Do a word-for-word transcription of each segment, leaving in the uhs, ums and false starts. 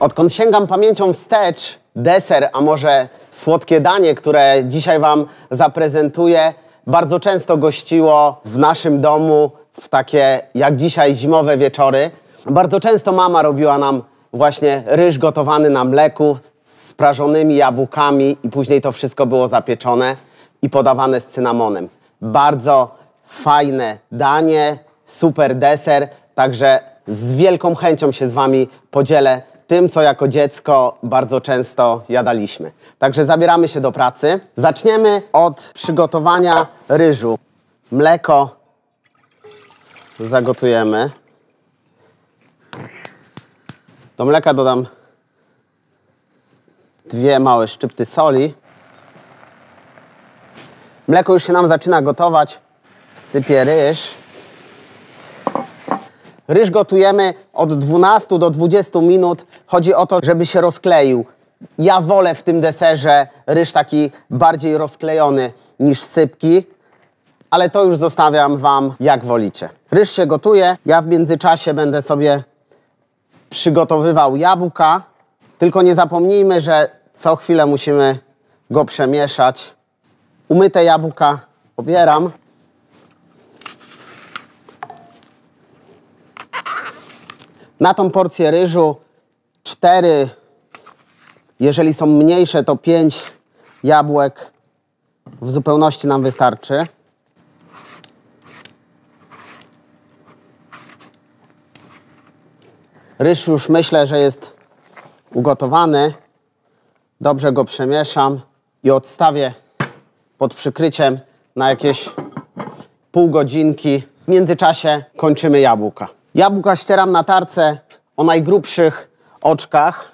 Odkąd sięgam pamięcią wstecz, deser, a może słodkie danie, które dzisiaj wam zaprezentuję, bardzo często gościło w naszym domu w takie, jak dzisiaj, zimowe wieczory. Bardzo często mama robiła nam właśnie ryż gotowany na mleku z prażonymi jabłkami i później to wszystko było zapieczone i podawane z cynamonem. Bardzo fajne danie, super deser, także z wielką chęcią się z wami podzielę tym, co jako dziecko bardzo często jadaliśmy. Także zabieramy się do pracy. Zaczniemy od przygotowania ryżu. Mleko zagotujemy. Do mleka dodam dwie małe szczypty soli. Mleko już się nam zaczyna gotować. Wsypię ryż. Ryż gotujemy od dwunastu do dwudziestu minut. Chodzi o to, żeby się rozkleił. Ja wolę w tym deserze ryż taki bardziej rozklejony niż sypki, ale to już zostawiam wam jak wolicie. Ryż się gotuje. Ja w międzyczasie będę sobie przygotowywał jabłka. Tylko nie zapomnijmy, że co chwilę musimy go przemieszać. Umyte jabłka obieram. Na tą porcję ryżu cztery, jeżeli są mniejsze, to pięć jabłek w zupełności nam wystarczy. Ryż już myślę, że jest ugotowany. Dobrze go przemieszam i odstawię pod przykryciem na jakieś pół godzinki. W międzyczasie kończymy jabłka. Jabłka ścieram na tarce o najgrubszych oczkach.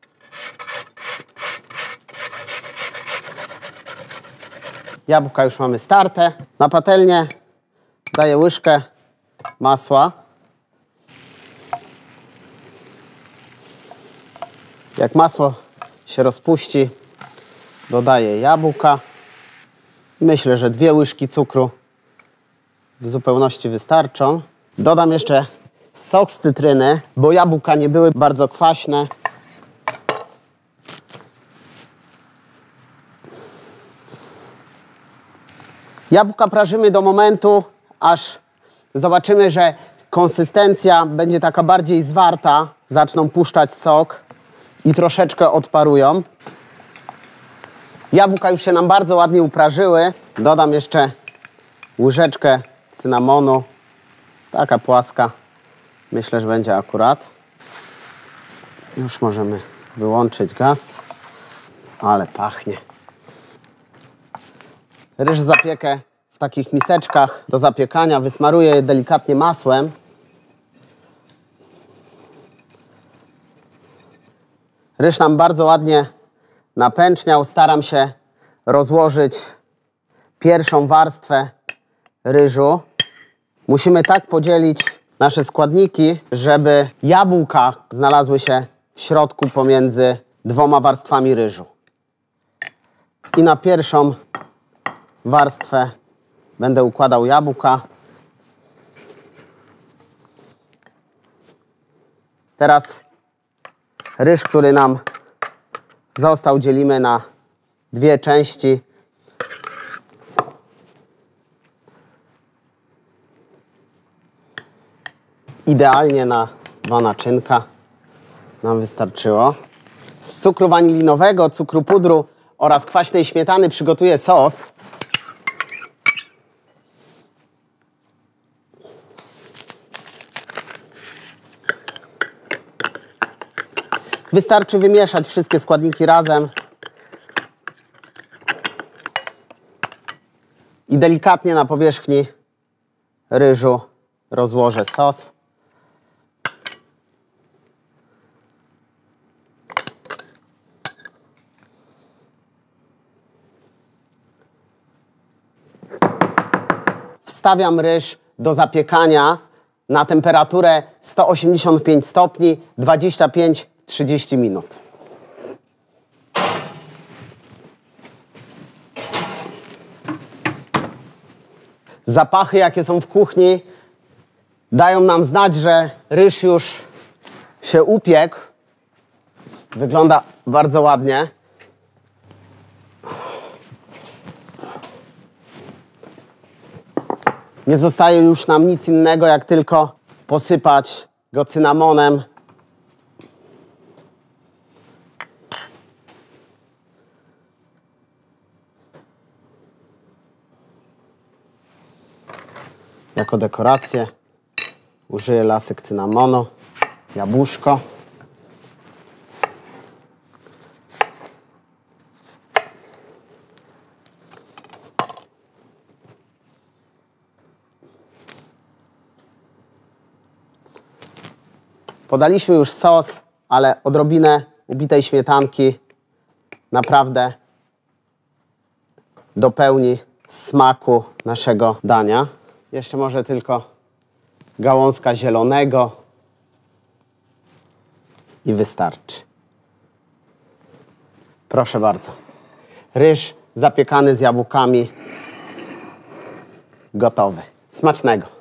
Jabłka już mamy starte. Na patelnię daję łyżkę masła. Jak masło się rozpuści, dodaję jabłka. Myślę, że dwie łyżki cukru w zupełności wystarczą. Dodam jeszcze sok z cytryny, bo jabłka nie były bardzo kwaśne. Jabłka prażymy do momentu, aż zobaczymy, że konsystencja będzie taka bardziej zwarta. Zaczną puszczać sok i troszeczkę odparują. Jabłka już się nam bardzo ładnie uprażyły. Dodam jeszcze łyżeczkę cynamonu. Taka płaska. Myślę, że będzie akurat. Już możemy wyłączyć gaz. Ale pachnie. Ryż zapiekę w takich miseczkach do zapiekania. Wysmaruję je delikatnie masłem. Ryż nam bardzo ładnie napęczniał. Staram się rozłożyć pierwszą warstwę ryżu. Musimy tak podzielić nasze składniki, żeby jabłka znalazły się w środku pomiędzy dwoma warstwami ryżu. I na pierwszą warstwę będę układał jabłka. Teraz ryż, który nam został, dzielimy na dwie części. Idealnie na dwa naczynka nam wystarczyło. Z cukru wanilinowego, cukru pudru oraz kwaśnej śmietany przygotuję sos. Wystarczy wymieszać wszystkie składniki razem i delikatnie na powierzchni ryżu rozłożę sos. Wstawiam ryż do zapiekania na temperaturę sto osiemdziesiąt pięć stopni, dwadzieścia pięć do trzydziestu minut. Zapachy, jakie są w kuchni, dają nam znać, że ryż już się upiekł. Wygląda bardzo ładnie. Nie zostaje już nam nic innego, jak tylko posypać go cynamonem. Jako dekorację użyję lasek cynamonu, jabłuszko. Podaliśmy już sos, ale odrobinę ubitej śmietanki naprawdę dopełni smaku naszego dania. Jeszcze może tylko gałązka zielonego i wystarczy. Proszę bardzo. Ryż zapiekany z jabłkami gotowy. Smacznego.